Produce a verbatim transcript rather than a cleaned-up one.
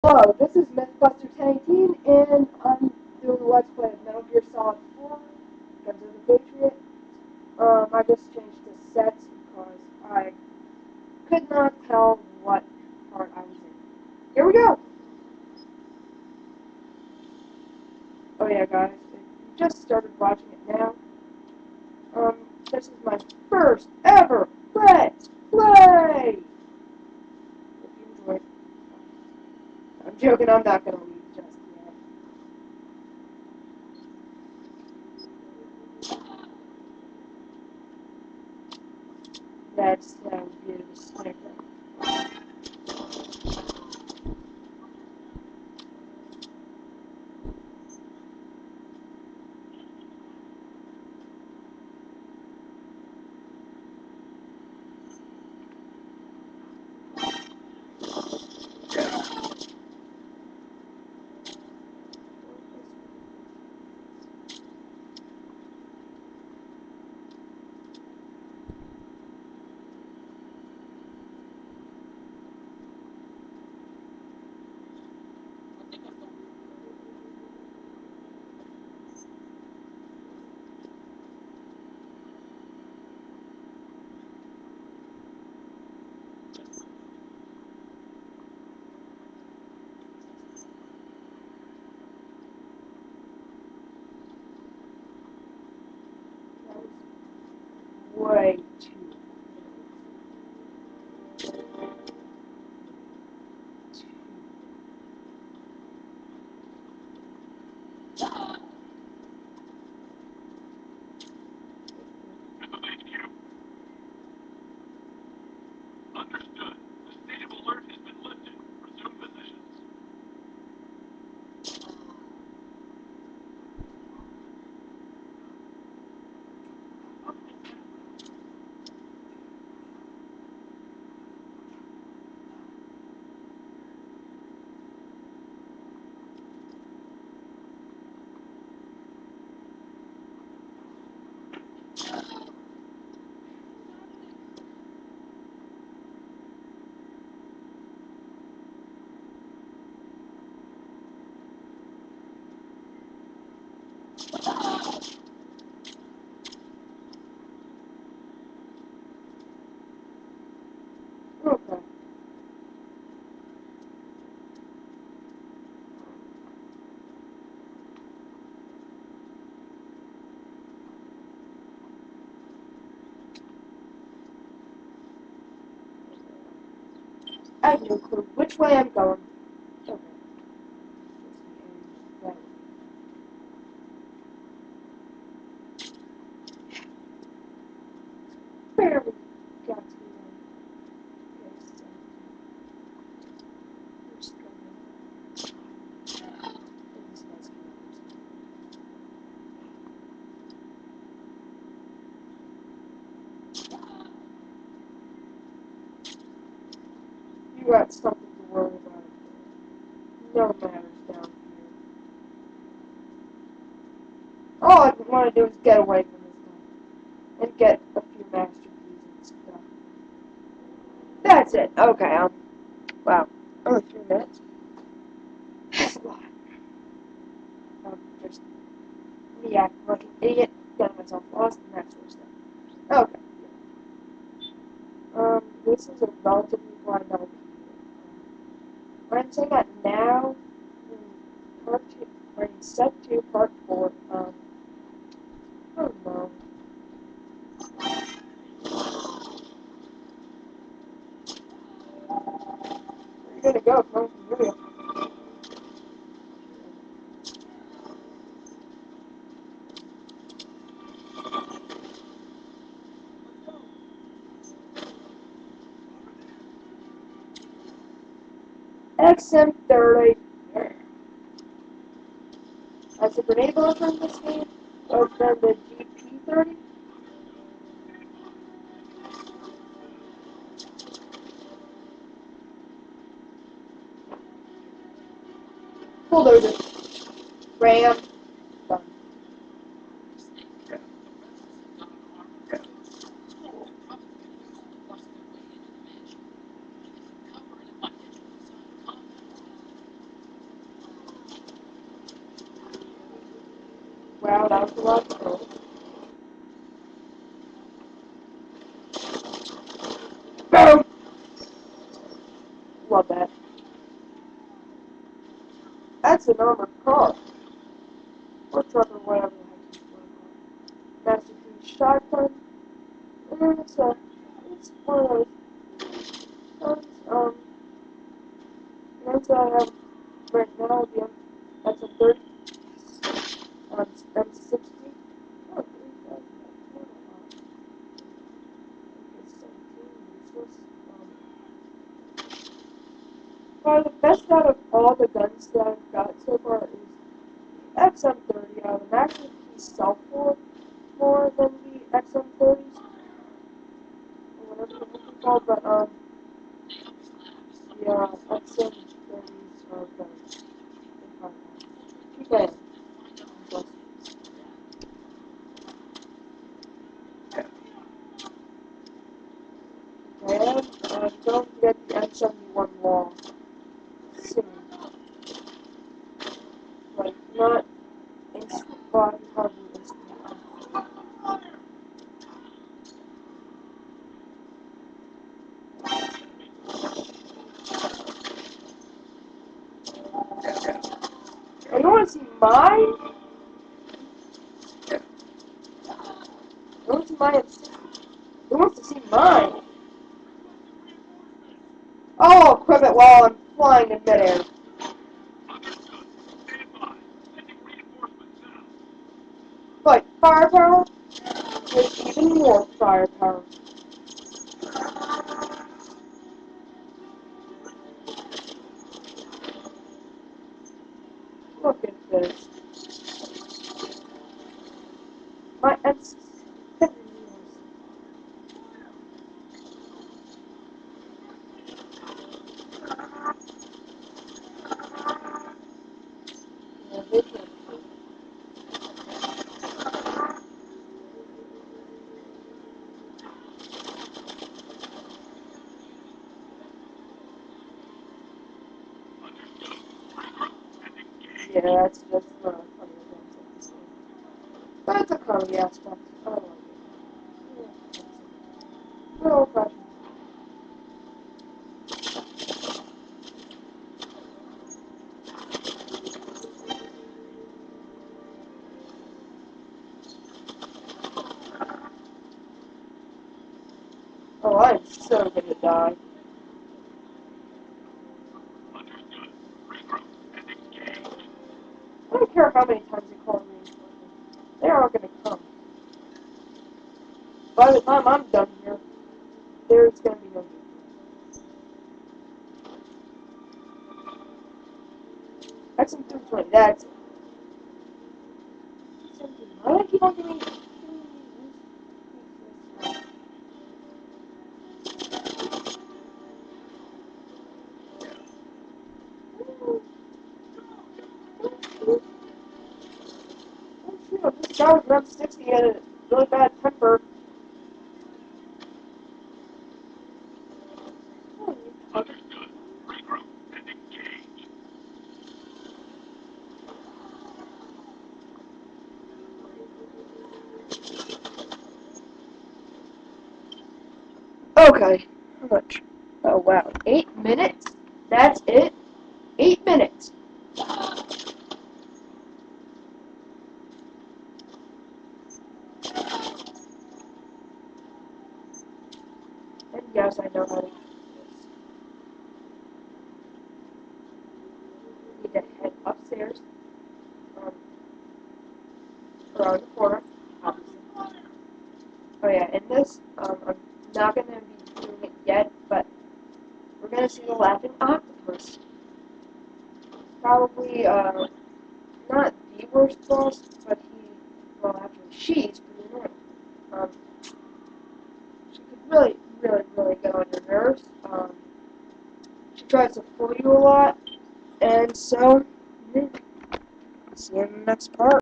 Hello, this is Mythbuster ten eighteen, and I'm doing a Let's Play of Metal Gear Solid four, Guns of the Patriot. Um, I just changed the sets because I could not tell what part I was in. Here we go! Oh yeah, guys, if you just started watching it now, um, this is my first ever Let's Play! Hope you enjoyed. I'm joking, I'm not gonna leave just yet. That's how we do the sniper. Way too. Understood. The state of alert has been lifted. Resume positions. Okay. I have no clue which way I'm going. Okay. That way. Barely got to the end. Okay, so we're just going in this nice corner. You got something to worry about. No matters down here. All I want to do is get away from this guy and get a few masterpieces and stuff. That's it. Okay. Um. Wow. Only three minutes. That's a lot. Um, just me acting like an idiot, getting myself lost, and that sort of stuff. Okay. Um, this is a relatively blind L P. When I'm saying that now, in part two, or in set two, part four, um, I don't know. Where are you gonna go? Come from here. X M thirty. That's a grenade launcher in this game, other than the G P thirty. Bulldozer. Ram. Done. Wow, that was a lot of fun. Boom! Love that. That's an armored car. Or truck or whatever the heck you want to call it. Master Chief shotgun. And it's a, it's one of those guns, um, guns that I have right now, the, that's a thirty, um, M sixty. Oh, three thousand, that's not a lot. It's seventeen, useless. Um, probably the best out of all the guns that I've got so far is X M thirty. I would actually sell for more than the X M thirties, or whatever they're called, but, um, yeah, X M thirties are better. Keep it. And, uh, don't forget the M seventy-one wall. Soon. Like, not instant body, hardly instant. Oh, you want to see mine? You want to see my M sixty? Who wants to see mine? Oh, equip it while I'm flying in midair. But firepower? There's even more firepower. Look at this. My M sixty. Yeah, they can. Yeah, that's just not a funny example. But it's a comedy aspect. I like it. Yeah, good old fashioned. Oh, I'm so gonna die. I don't care how many times they call reinforcements. They aren't gonna come. By the time I'm done here, there's gonna be no need. X M two twenty, that's it. Why do I keep on getting these? This guy with M sixty had a really bad temper. Okay, how much? Oh wow, eight minutes? That's it? Eight minutes. And yes, I know how to do this. Need to head upstairs. Um, around the corner, obviously. Oh yeah, in this, um, I'm not gonna be doing it yet, but we're gonna see the laughing octopus. Probably, uh, not the worst boss, but he, well, actually, she's pretty annoying. Um, she could really, really, really get on your nerves. Um, she tries to fool you a lot, and so, yeah, see you in the next part.